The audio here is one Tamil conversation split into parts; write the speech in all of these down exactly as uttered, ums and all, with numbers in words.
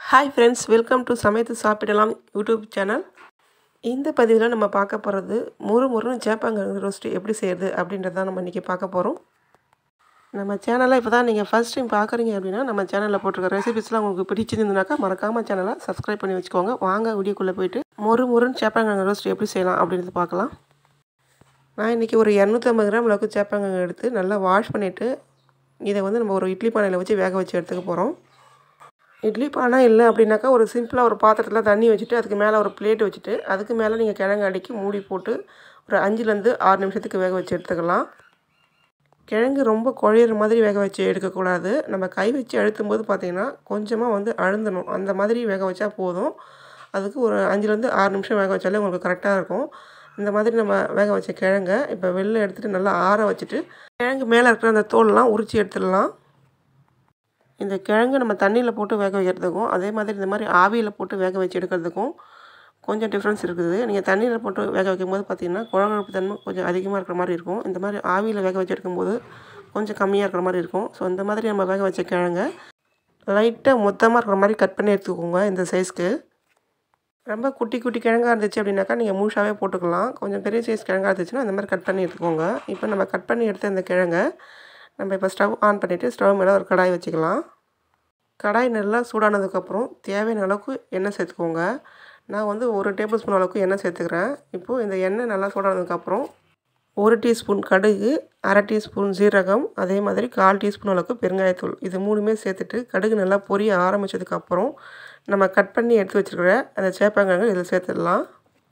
Hi friends, welcome to சமைத்து சாப்பிடலாம் யூடியூப் சேனல். இந்த பதிவில் நம்ம பார்க்க போகிறது முறு முறுன்னு சேப்பங்கிழங்கு ரோஸ்ட் எப்படி செய்கிறது அப்படின்றத நம்ம இன்றைக்கி பார்க்க போகிறோம். நம்ம சேனலை இப்போ தான் நீங்கள் ஃபஸ்ட் டைம் பார்க்குறீங்க அப்படின்னா நம்ம சேனலில் போட்டிருக்க ரெசிபிஸ்லாம் உங்களுக்கு பிடிச்சிருந்ததுனாக்கா மறக்காமல் சேனலை சப்ஸ்கிரைப் பண்ணி வச்சுக்கோங்க. வாங்க வீடியோக்குள்ளே போயிட்டு முறு முறுன்னு சேப்பங்கிழங்கு ரோஸ்ட் எப்படி செய்யலாம் அப்படின்றத பார்க்கலாம். நான் இன்றைக்கி ஒரு இரநூத்தி ஐம்பது கிராம் அளவுக்கு சேப்பங்கிழங்கு எடுத்து நல்லா வாஷ் பண்ணிவிட்டு இதை வந்து நம்ம ஒரு இட்லி பானையில் வச்சு வேக வச்சு எடுத்துக்க போகிறோம். இட்லி பானை இல்லை அப்படின்னாக்கா ஒரு சிம்பிளாக ஒரு பாத்திரத்தில் தண்ணி வச்சுட்டு அதுக்கு மேலே ஒரு பிளேட் வச்சுட்டு அதுக்கு மேலே நீங்கள் கிழங்கு அடுக்கி மூடி போட்டு ஒரு அஞ்சுலேருந்து ஆறு நிமிஷத்துக்கு வேக வச்சு எடுத்துக்கலாம். கிழங்கு ரொம்ப குழையிற மாதிரி வேக வச்சு எடுக்கக்கூடாது. நம்ம கை வச்சு அழுத்தும் போது பார்த்திங்கன்னா கொஞ்சமாக வந்து அழுந்தணும். அந்த மாதிரி வேக வச்சா போதும். அதுக்கு ஒரு அஞ்சுலேருந்து ஆறு நிமிஷம் வேக வச்சாலே உங்களுக்கு கரெக்டாக இருக்கும். இந்த மாதிரி நம்ம வேக வச்ச கிழங்கை இப்போ வெளில எடுத்துகிட்டு நல்லா ஆற வச்சுட்டு கிழங்கு மேலே இருக்கிற அந்த தோலெலாம் உரித்து எடுத்துடலாம். இந்த கிழங்கு நம்ம தண்ணியில் போட்டு வேக வைக்கிறதுக்கும் அதே மாதிரி இந்த மாதிரி ஆவியில் போட்டு வேக வச்சு எடுக்கிறதுக்கும் கொஞ்சம் டிஃப்ரென்ஸ் இருக்குது. நீங்கள் தண்ணியில் போட்டு வேக வைக்கும்போது பார்த்திங்கன்னா குழம்பு தன்மை கொஞ்சம் அதிகமாக இருக்கிற மாதிரி இருக்கும். இந்த மாதிரி ஆவியில் வேக வச்சு எடுக்கும்போது கொஞ்சம் கம்மியாக இருக்கிற மாதிரி இருக்கும். ஸோ இந்த மாதிரி நம்ம வேக வச்ச கிழங்கை லைட்டாக மொத்தமாக இருக்கிற மாதிரி கட் பண்ணி எடுத்துக்கோங்க. இந்த சைஸ்க்கு ரொம்ப குட்டி குட்டி கிழங்காக இருந்துச்சு அப்படின்னாக்கா நீங்கள் முழுசாகவே போட்டுக்கலாம். கொஞ்சம் பெரிய சைஸ் கிழங்காக இருந்துச்சுன்னா அந்த மாதிரி கட் பண்ணி எடுத்துக்கோங்க. இப்போ நம்ம கட் பண்ணி எடுத்த இந்த கிழங்கை நம்ம இப்போ ஸ்டவ் ஆன் பண்ணிவிட்டு ஸ்டவ் மேலே ஒரு கடாய் வச்சுக்கலாம். கடாய் நல்லா சூடானதுக்கப்புறம் தேவையான அளவுக்கு எண்ணெய் சேர்த்துக்கோங்க. நான் வந்து ஒரு டேபிள் ஸ்பூன் அளவுக்கு எண்ணெய் சேர்த்துக்கிறேன். இப்போது இந்த எண்ணெய் நல்லா சூடானதுக்கப்புறம் ஒரு டீஸ்பூன் கடுகு, அரை டீஸ்பூன் சீரகம், அதே மாதிரி கால் டீஸ்பூன் அளவுக்கு பெருங்காயத்தூள் இது மூணுமே சேர்த்துட்டு கடுகு நல்லா பொரிய ஆரம்பித்ததுக்கப்புறம் நம்ம கட் பண்ணி எடுத்து வச்சுருக்கிற அந்த சேப்பங்கிழங்கு இதில் சேர்த்துடலாம்.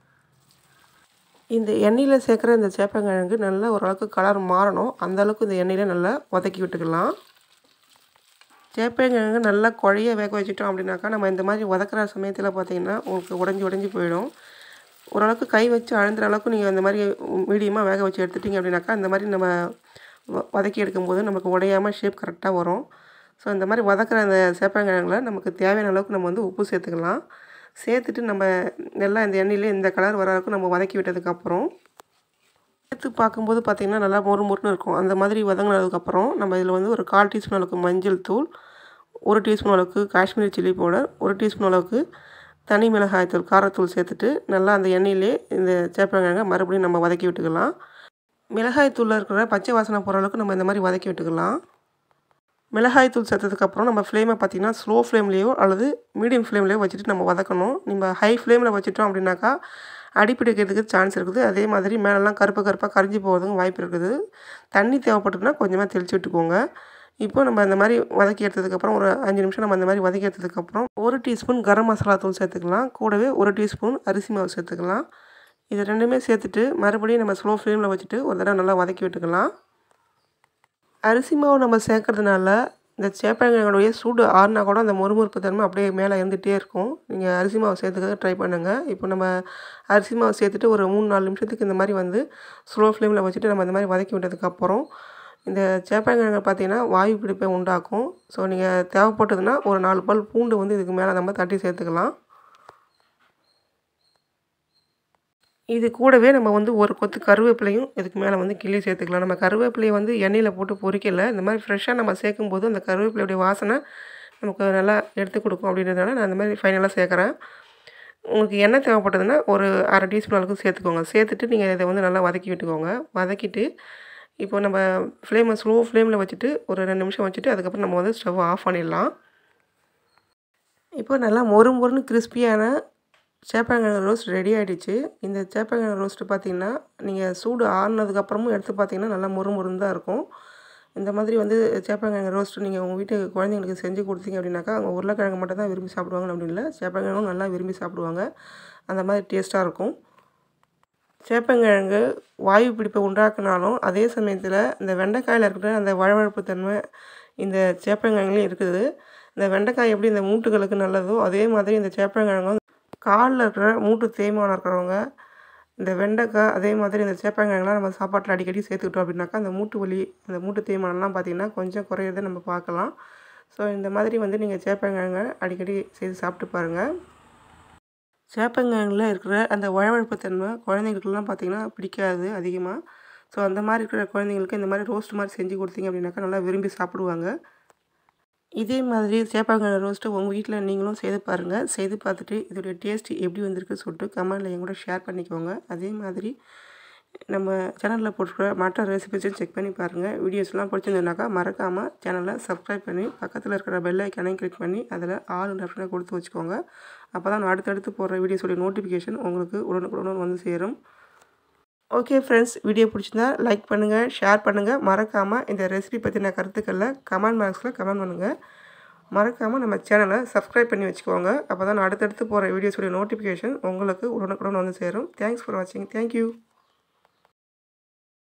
இந்த எண்ணெயில் சேர்க்குற இந்த சேப்பங்கிழங்கு நல்லா ஓரளவுக்கு கலர் மாறணும். அந்தளவுக்கு இந்த எண்ணெயில் நல்லா வதக்கி விட்டுக்கலாம். சேப்பங்கிழங்கு நல்லா குழைய வேக வச்சுட்டோம் அப்படின்னாக்கா நம்ம இந்த மாதிரி வதக்கிற சமயத்தில் பார்த்திங்கன்னா உங்களுக்கு உடஞ்சி உடஞ்சி போயிடும். ஓரளவுக்கு கை வச்சு அழுந்துற அளவுக்கு நீங்கள் இந்த மாதிரி மீடியமாக வேக வச்சு எடுத்துட்டிங்க அப்படின்னாக்கா இந்த மாதிரி நம்ம வதக்கி எடுக்கும்போது நமக்கு உடையாமல் ஷேப் கரெக்டாக வரும். ஸோ இந்த மாதிரி வதக்கிற அந்த சேப்பங்கிழங்குல நமக்கு தேவையான அளவுக்கு நம்ம வந்து உப்பு சேர்த்துக்கலாம். சேர்த்துட்டு நம்ம நல்லா இந்த எண்ணெயிலே இந்த கலர் வர அளவுக்கு நம்ம வதக்கி விட்டதுக்கப்புறம் சேர்த்து பார்க்கும்போது பார்த்திங்கன்னா நல்லா மொறு மொறுன்னு இருக்கும். அந்த மாதிரி வதங்கினதுக்கப்புறம் நம்ம இதில் வந்து ஒரு கால் டீஸ்பூன் அளவுக்கு மஞ்சள் தூள், ஒரு டீஸ்பூன் அளவுக்கு காஷ்மீரி சில்லி பவுடர், ஒரு டீஸ்பூன் அளவுக்கு தனி மிளகாய் தூள் காரத்தூள் சேர்த்துட்டு நல்லா அந்த எண்ணெயிலே இந்த சேப்பங்கிழங்கை மறுபடியும் நம்ம வதக்கி விட்டுக்கலாம். மிளகாய் தூளில் இருக்கிற பச்சை வாசனை போகிற அளவுக்கு நம்ம இந்த மாதிரி வதக்கி விட்டுக்கலாம். மிளகாய் தூள் சேர்த்ததுக்கப்புறம் நம்ம ஃப்ளேமை பார்த்திங்கன்னா ஸ்லோ ஃப்ளேம்லேயோ அல்லது மீடியம் ஃப்ளேம்லேயோ வச்சுட்டு நம்ம வதக்கணும். நம்ம ஹை ஃப்ளேமில் வச்சுட்டோம் அப்படின்னாக்கா அடிப்பிடிக்கிறதுக்கு சான்ஸ் இருக்குது. அதே மாதிரி மேலெல்லாம் கருப்பு கருப்பாக கரிஞ்சி போகிறதுக்கும் வாய்ப்பு இருக்குது. தண்ணி தேவைப்பட்டுதுன்னா கொஞ்சமாக தெளித்து விட்டுக்கோங்க. இப்போ நம்ம இந்த மாதிரி வதக்கி எடுத்ததுக்கப்புறம் ஒரு அஞ்சு நிமிஷம் நம்ம இந்த மாதிரி வதக்கி எடுத்ததுக்கப்புறம் ஒரு டீஸ்பூன் கரம் மசாலா தூள் சேர்த்துக்கலாம். கூடவே ஒரு டீஸ்பூன் அரிசி மாவு சேர்த்துக்கலாம். இது ரெண்டுமே சேர்த்துட்டு மறுபடியும் நம்ம ஸ்லோ ஃப்ளேமில் வச்சுட்டு ஒரு தடவை நல்லா வதக்கி விட்டுக்கலாம். அரிசி மாவு நம்ம சேர்க்கறதுனால இந்த சேப்பங்கிழங்குடைய சூடு ஆறுனா கூட அந்த மொறுமொறுப்பு தன்மை அப்படியே மேலே இருந்துகிட்டே இருக்கும். நீங்கள் அரிசி மாவு சேர்த்துக்க ட்ரை பண்ணுங்கள். இப்போ நம்ம அரிசி மாவு சேர்த்துட்டு ஒரு மூணு நாலு நிமிஷத்துக்கு இந்த மாதிரி வந்து ஸ்லோ ஃப்ளேமில் வச்சுட்டு நம்ம இந்த மாதிரி வதக்கி விட்டதுக்கப்புறம் இந்த சேப்பங்கிழங்கு பார்த்திங்கன்னா வாயு பிடிப்பை உண்டாக்கும். ஸோ நீங்கள் தேவைப்பட்டதுன்னா ஒரு நாலு பல் பூண்டு வந்து இதுக்கு மேலே நம்ம தட்டி சேர்த்துக்கலாம். இது கூடவே நம்ம வந்து ஒரு கொத்து கருவேப்பிலையும் இதுக்கு மேலே வந்து கிள்ளி சேர்த்துக்கலாம். நம்ம கருவேப்பிலையை வந்து எண்ணெயில் போட்டு பொரிக்கலை. இந்த மாதிரி ஃப்ரெஷ்ஷாக நம்ம சேர்க்கும்போது அந்த கருவேப்பிலையுடைய வாசனை நமக்கு நல்லா எடுத்து கொடுக்கும் அப்படின்றதுனால நான் இந்த மாதிரி ஃபைனலாக சேர்க்குறேன். உங்களுக்கு எண்ணெய் தேவைப்பட்டதுன்னா ஒரு அரை டீஸ்பூன் அளவுக்கு சேர்த்துக்கோங்க. சேர்த்துட்டு நீங்கள் இதை வந்து நல்லா வதக்கி விட்டுக்கோங்க. வதக்கிட்டு இப்போ நம்ம ஃப்ளேமை ஸ்லோ ஃப்ளேமில் வச்சுட்டு ஒரு ரெண்டு நிமிஷம் வச்சுட்டு அதுக்கப்புறம் நம்ம வந்து ஸ்டவ் ஆஃப் பண்ணிடலாம். இப்போ நல்லா மொறு மொறுன்னு கிறிஸ்பியான சேப்பங்கிழங்கு ரோஸ்ட் ரெடி ஆகிடுச்சு. இந்த சேப்பங்கிழங்கு ரோஸ்ட்டு பார்த்திங்கன்னா நீங்கள் சூடு ஆறுனதுக்கப்புறமும் எடுத்து பார்த்திங்கன்னா நல்லா மொறு மொறுன்னு தான் இருக்கும். இந்த மாதிரி வந்து சேப்பங்கிழங்கு ரோஸ்ட்டு நீங்கள் உங்கள் வீட்டு குழந்தைங்களுக்கு செஞ்சு கொடுத்தீங்க அப்படின்னாக்கா அவங்க உருளைக்கிழங்கு மட்டும் தான் விரும்பி சாப்பிடுவாங்க அப்படின்னு இல்லை, சேப்பங்கிழங்கும் நல்லா விரும்பி சாப்பிடுவாங்க. அந்த மாதிரி டேஸ்ட்டாக இருக்கும். சேப்பங்கிழங்கு வாயு பிடிப்பை உண்டாக்குனாலும் அதே சமயத்தில் இந்த வெண்டைக்காயில் இருக்கிற அந்த வழவழப்பு தன்மை இந்த சேப்பங்கிழங்குலையும் இருக்குது. இந்த வெண்டைக்காய் எப்படி இந்த மூட்டுகளுக்கு நல்லதோ அதே மாதிரி இந்த சேப்பங்கிழங்கும் காலில் இருக்கிற மூட்டு தேய்மானம் இருக்கிறவங்க இந்த வெண்டைக்காய் அதே மாதிரி இந்த சேப்பங்கிழங்குலாம் நம்ம சாப்பாட்டில் அடிக்கடி சேர்த்துக்கிட்டோம் அப்படின்னாக்கா அந்த மூட்டு வலி அந்த மூட்டு தேய்மானம்லாம் பார்த்திங்கன்னா கொஞ்சம் குறையிறதை நம்ம பார்க்கலாம். ஸோ இந்த மாதிரி வந்து நீங்கள் சேப்பங்கிழங்கை அடிக்கடி செய்து சாப்பிட்டு பாருங்கள். சேப்பங்கிழங்குல இருக்கிற அந்த வழவழப்பு தன்மை குழந்தைங்களுக்குலாம் பார்த்திங்கன்னா பிடிக்காது அதிகமாக. ஸோ அந்த மாதிரி இருக்கிற குழந்தைங்களுக்கு இந்த மாதிரி ரோஸ்ட் மாதிரி செஞ்சு கொடுத்தீங்க அப்படின்னாக்கா நல்லா விரும்பி சாப்பிடுவாங்க. இதே மாதிரி சேப்பங்கிழங்கு ரோஸ்ட்டு உங்கள் வீட்டில் நீங்களும் செய்து பாருங்கள். செய்து பார்த்துட்டு இதோடைய டேஸ்ட் எப்படி வந்திருக்கு சொல்லிட்டு கமெண்ட்டில் என் கூட ஷேர் பண்ணிக்கோங்க. அதே மாதிரி நம்ம சேனலில் போட்டுருக்க மற்ற ரெசிபிஸையும் செக் பண்ணி பாருங்கள். வீடியோஸ்லாம் பிடிச்சிருந்ததுனாக்கா மறக்காமல் சேனலை சப்ஸ்கிரைப் பண்ணி பக்கத்தில் இருக்கிற பெல் ஐக்கானையும் கிளிக் பண்ணி அதில் ஆல் ஆப்ஷனை கொடுத்து வச்சுக்கோங்க. அப்போ தான் நான் அடுத்தடுத்து போடுற வீடியோஸோடைய நோட்டிஃபிகேஷன் உங்களுக்கு உடனுக்குடன் வந்து சேரும். ஓகே ஃப்ரெண்ட்ஸ், வீடியோ பிடிச்சிருந்தா லைக் பண்ணுங்கள், ஷேர் பண்ணுங்கள். மறக்காமல் இந்த ரெசிபி பற்றின கருத்துக்களில் கமெண்ட் பாக்ஸில் கமெண்ட் பண்ணுங்கள். மறக்காமல் நம்ம சேனலை சப்ஸ்கிரைப் பண்ணி வச்சுக்கோங்க. அப்போ தான் நான் அடுத்தடுத்து போகிற வீடியோஸோடைய நோட்டிஃபிகேஷன் உங்களுக்கு உடனுக்குடன் வந்து சேரும். தேங்க்ஸ் ஃபார் வாட்சிங். தேங்க்யூ.